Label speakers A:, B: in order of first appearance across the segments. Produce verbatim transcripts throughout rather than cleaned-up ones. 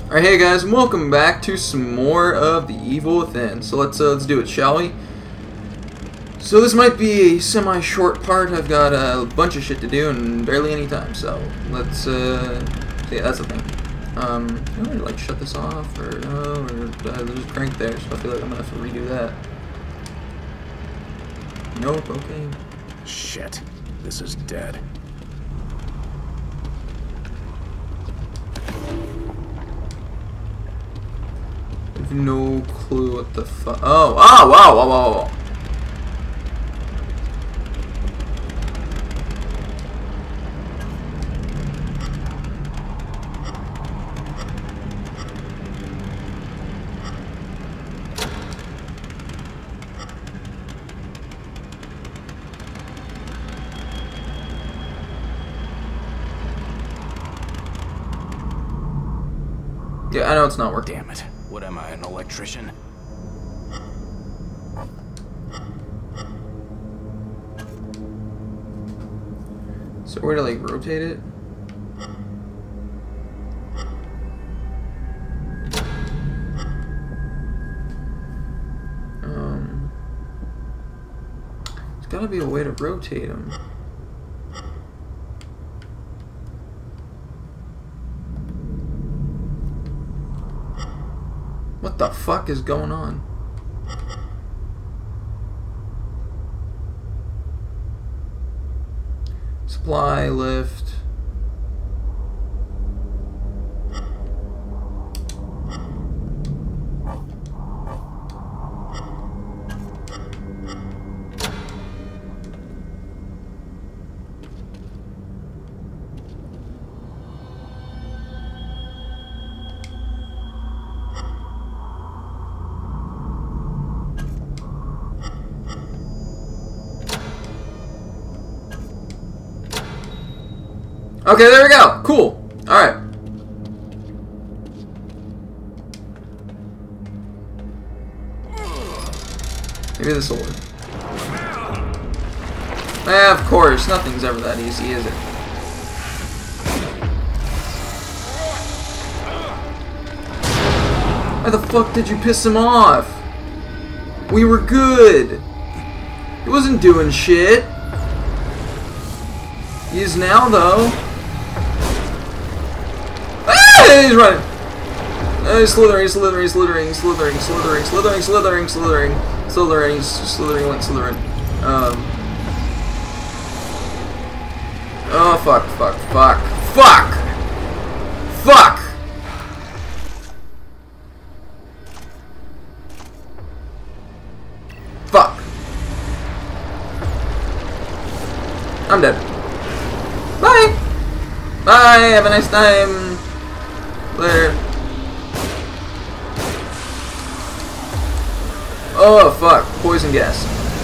A: Alright, hey guys, and welcome back to some more of The Evil Within. So let's uh, let's do it, shall we? So this might be a semi-short part. I've got a bunch of shit to do and barely any time. So let's uh, yeah, that's the thing. Um, can I like shut this off or no? Or uh, there's a crank there, so I feel like I'm gonna have to redo that. Nope. Okay.
B: Shit, this is dead.
A: No clue what the fuck. Oh, oh, wow, wow, wow, wow. Yeah, I know it's not working.
B: Damn it. What am I, an electrician?
A: So where to like rotate it? Um, there's gotta be a way to rotate them. What the fuck is going on? Supply, lift. Okay, there we go. Cool. Alright. Maybe this will work. Eh, of course. Nothing's ever that easy, is it? Why the fuck did you piss him off? We were good. He wasn't doing shit. He is now, though. He's running. Uh, he's slithering, he's slithering, he's slithering, he's slithering, slithering, slithering, slithering, slithering, slithering, he's slithering like slithering. Um. Oh, fuck, fuck, fuck, fuck! Fuck! Fuck. I'm dead. Bye! Bye, have a nice time. Later. Oh fuck, poison gas.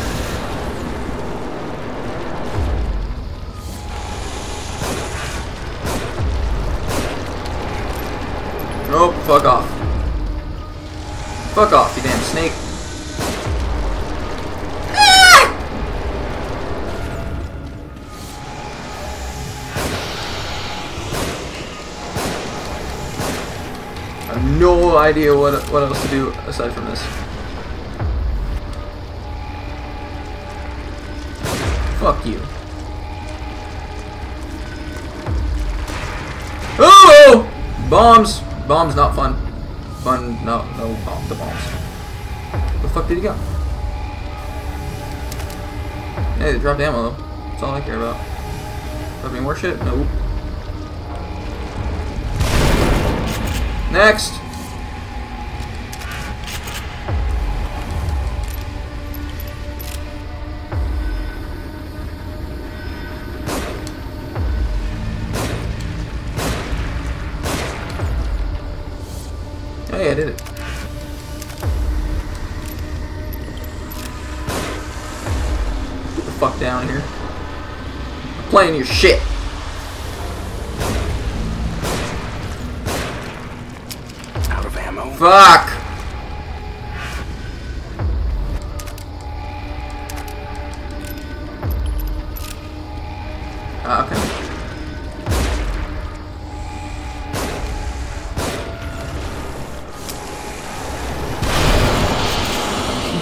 A: Oh, fuck off. Fuck off, you damn snake. I have no idea what what else to do aside from this. Fuck you. Oh! Bombs! Bombs not fun. Fun, no, no bomb, the bombs. Where the fuck did he go? Hey, they dropped ammo though. That's all I care about. Drop any more shit? Nope. Next! Hey, I did it. Get the fuck down here. I'm playing your shit.
B: Out of ammo.
A: Fuck! Ah, okay.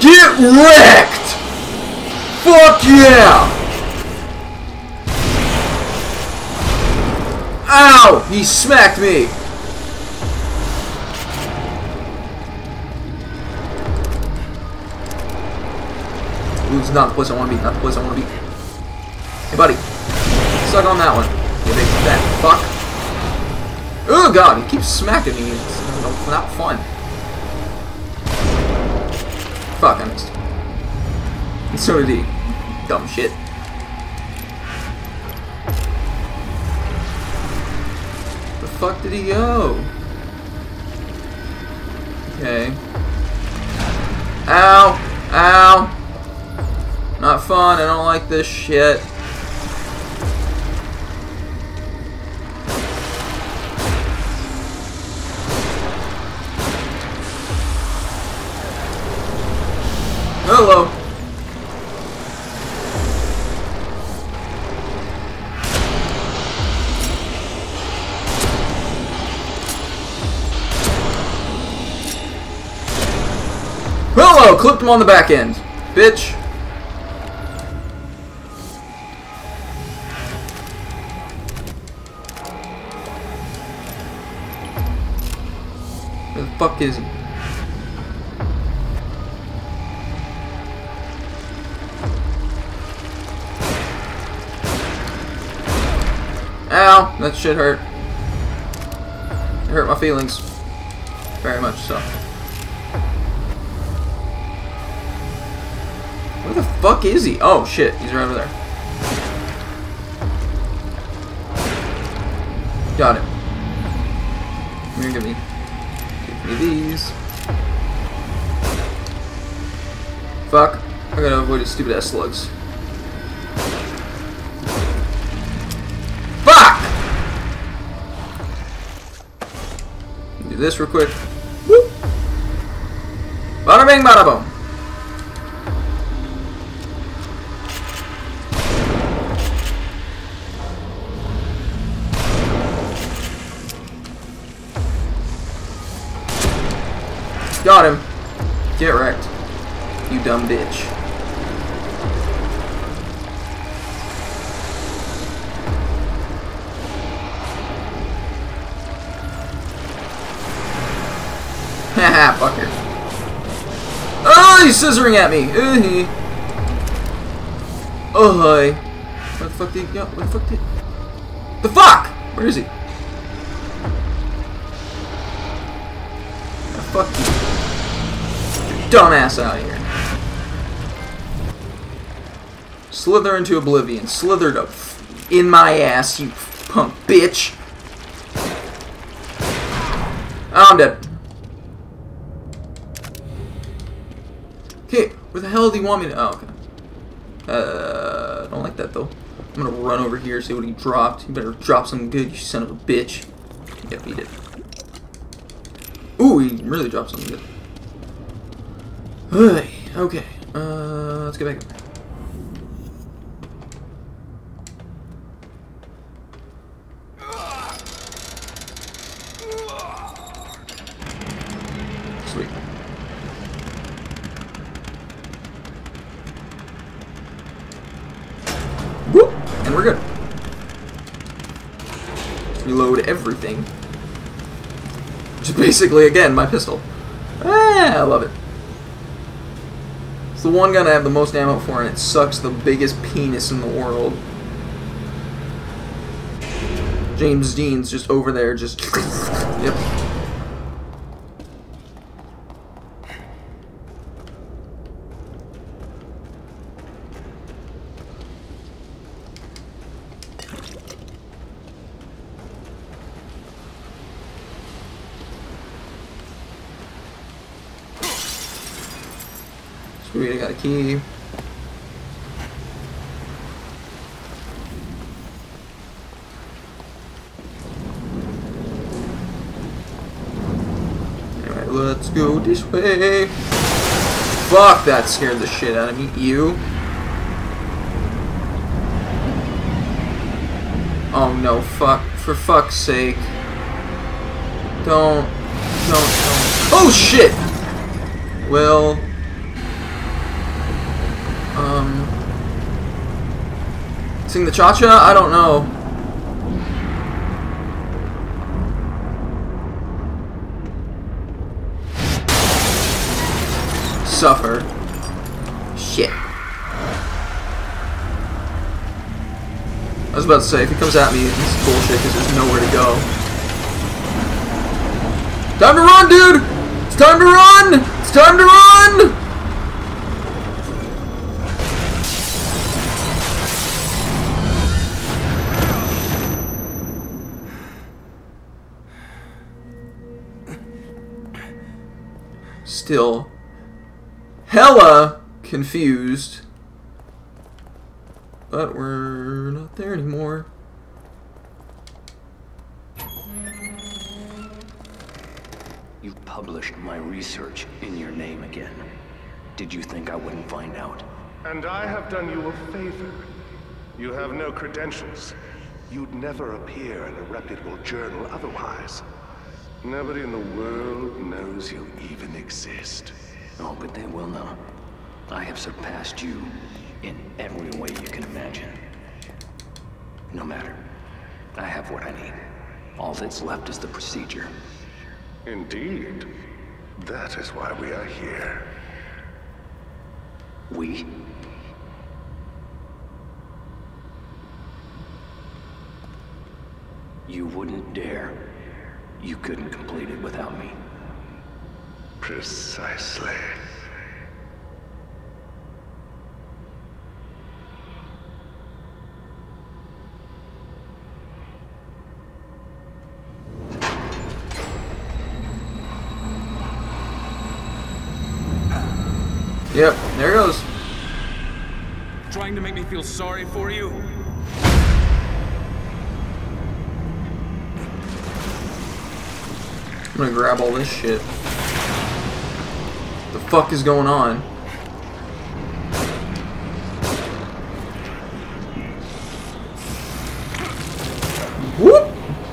A: Get wrecked! Fuck yeah! Ow! He smacked me! Ooh, this is not the place I want to be. Not the place I want to be. Hey, buddy. Suck on that one. You big fat fuck. Oh, God. He keeps smacking me. It's not fun. Fuck, I missed. And so did he. Dumb shit. The fuck did he go? Okay. Ow! Ow! Not fun, I don't like this shit. Hello. Hello! Clipped him on the back end. Bitch. Where the fuck is he? Ow! That shit hurt. It hurt my feelings. Very much so. Where the fuck is he? Oh shit, he's right over there. Got it. Come here, give me. Give me these. Fuck. I gotta avoid his stupid ass slugs. Fuck! Do this real quick. Whoop! Bada bing, bada boom. Got him. Get wrecked. You dumb bitch. Haha, fucker. Oh, he's scissoring at me. Uh-huh. Oh, hi. Where the fuck did he go? Where the fuck did... The fuck? Where is he? Oh, fuck you. Dumbass out of here. Slither into oblivion. Slithered up in my ass, you punk bitch. Oh, I'm dead. Okay, where the hell do you want me to... Oh, okay. Uh, don't like that, though. I'm gonna run over here, see what he dropped. You better drop something good, you son of a bitch. Yep, he did. Ooh, he really dropped something good. Okay, uh, let's get back up there. Sweet. Whoop! And we're good. Reload everything. Which is basically, again, my pistol. Ah, I love it. It's the one gun I have the most ammo for, and it sucks the biggest penis in the world. James Dean's just over there, just... Yep. Sweet, I got a key. Alright, let's go this way. Fuck, that scared the shit out of me. You. Oh no, fuck. For fuck's sake. Don't. Don't, don't. Oh shit! Well. Um, sing the cha-cha? I don't know. Suffer. Shit. I was about to say, if he comes at me, it's bullshit because there's nowhere to go. Time to run, dude! It's time to run! It's time to run! Still hella confused. But we're not there anymore.
C: You published my research in your name again. Did you think I wouldn't find out?
D: And I have done you a favor. You have no credentials. You'd never appear in a reputable journal otherwise. Nobody in the world knows you even exist.
C: Oh, but they will know. I have surpassed you in every way you can imagine. No matter. I have what I need. All that's left is the procedure.
D: Indeed. That is why we are here.
C: We? You wouldn't dare. You couldn't complete it without me.
D: Precisely.
A: Yep, there goes.
E: Trying to make me feel sorry for you?
A: I'm gonna grab all this shit. The fuck is going on? Whoop!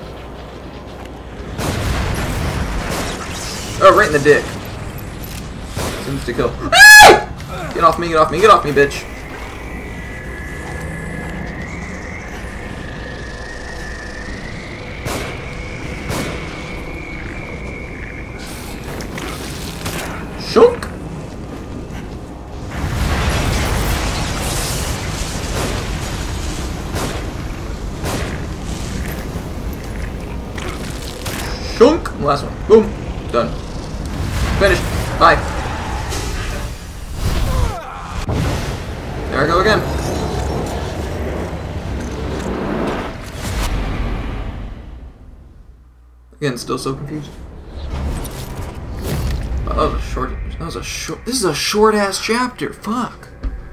A: Oh, right in the dick. Seems to kill. Ah! Get off me, get off me, get off me, bitch. Shunk! Shunk! Last one. Boom. Done. Finished. Bye. There I go again. Again, still so confused. Oh, that was a short. That was a short. This is a short ass chapter. Fuck.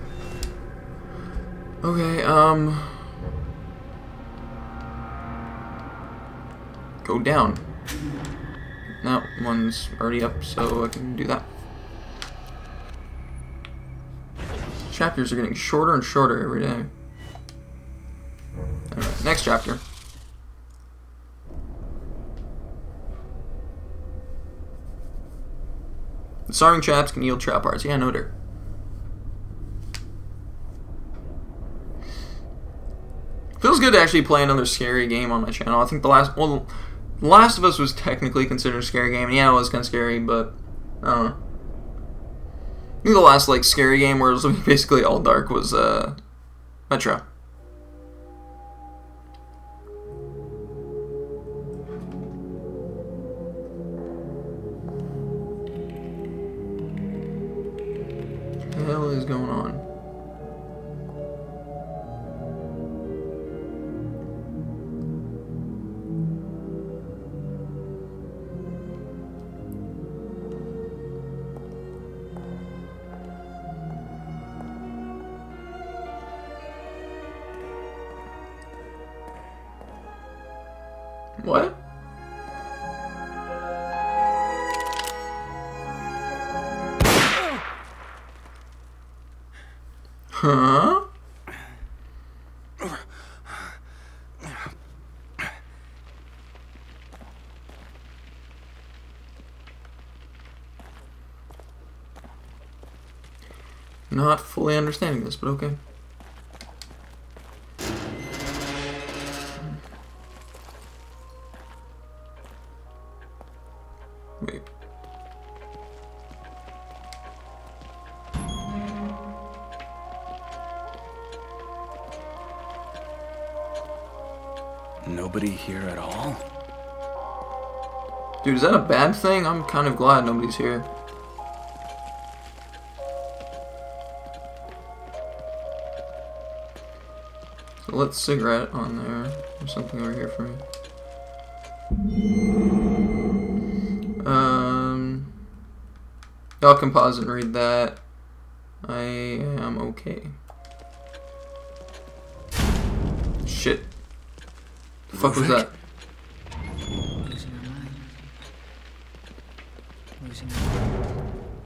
A: Okay. Um. Go down. No, one's already up, so I can do that. Chapters are getting shorter and shorter every day. Alright, next chapter. Disarming traps can yield trap parts. Yeah, no dirt. Feels good to actually play another scary game on my channel. I think the last, well, The Last of Us was technically considered a scary game. Yeah, it was kind of scary, but I don't know. I think the last like scary game where it was basically all dark was uh, Metro. What the hell is going on? What? Huh? Not fully understanding this, but okay. Wait.
B: Nobody here at all?
A: Dude, is that a bad thing? I'm kind of glad nobody's here. So let's cigarette on there. There's something over here for me. Um, I'll composite and read that. I am okay. Shit. The fuck was that?
F: Losing our mind. Losing our mind.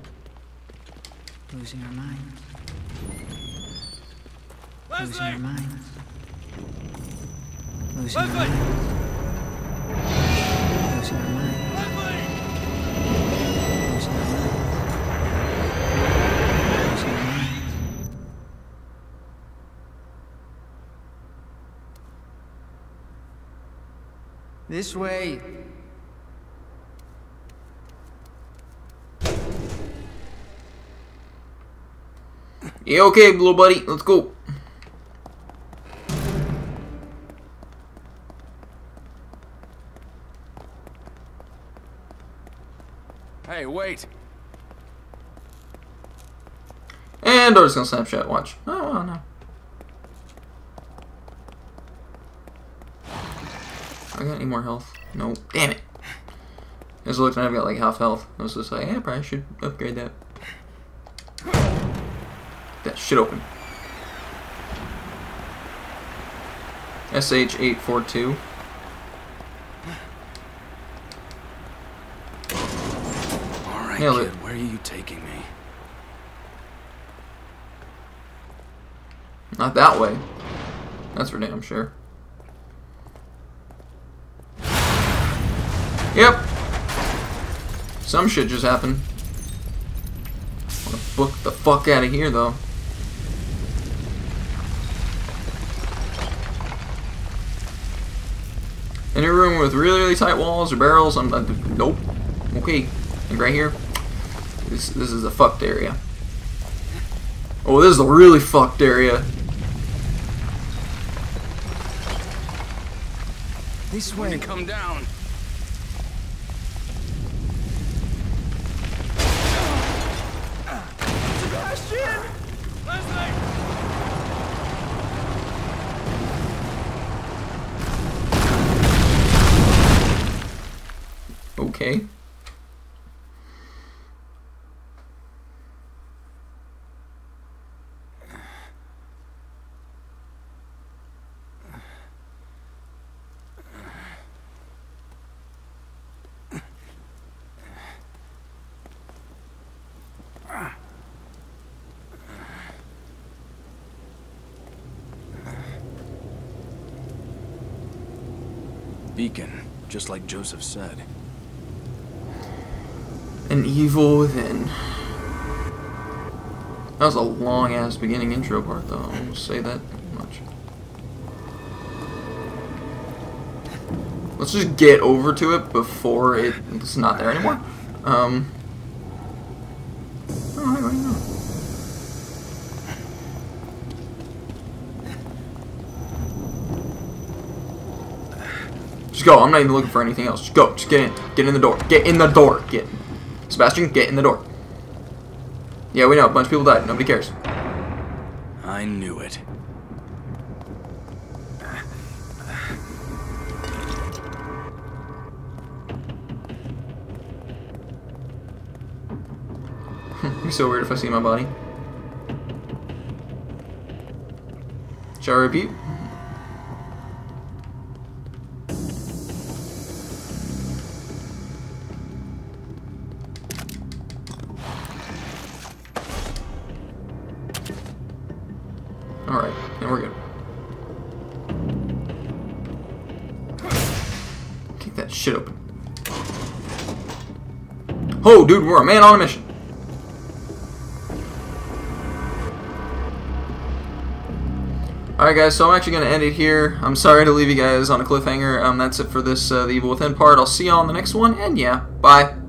F: Losing our mind. Losing our minds. Losing our minds. Losing our minds. Losing our minds. Losing our minds. This way.
A: Yeah, okay, little buddy. Let's go.
B: Hey, wait!
A: And Dora's gonna Snapchat. Watch. Oh, oh no. I got any more health? No. Damn it. I was looking, I've got like half health. I was just like, yeah, I probably should upgrade that. That shit open. S H eight four two.
B: Alright,
A: Nailed
B: kid,
A: it.
B: where are you taking me?
A: Not that way. That's for damn sure. Yep. Some shit just happened. I wanna book the fuck out of here though. Any room with really, really tight walls or barrels? I'm uh, nope. Okay. And right here. This this is the fucked area. Oh, this is the really fucked area.
F: This
B: When
F: way.
B: you come down.
E: Sebastian! Leslie!
A: Okay.
B: Beacon, just like Joseph said.
A: An evil within. That was a long ass beginning intro part though, I'll just say that much. Let's just get over to it before it, it's not there anymore. Um oh, I don't know. Just go, I'm not even looking for anything else. Just go, just get in. Get in the door. Get in the door. Get Sebastian, get in the door. Yeah, we know, a bunch of people died. Nobody cares.
B: I knew it.
A: It'd be so weird if I see my body. Shall I repeat? Alright, then we're good. Kick that shit open. Oh, dude, we're a man on a mission. Alright guys, so I'm actually going to end it here. I'm sorry to leave you guys on a cliffhanger. Um, that's it for this uh, The Evil Within part. I'll see you all on the next one, and yeah, bye.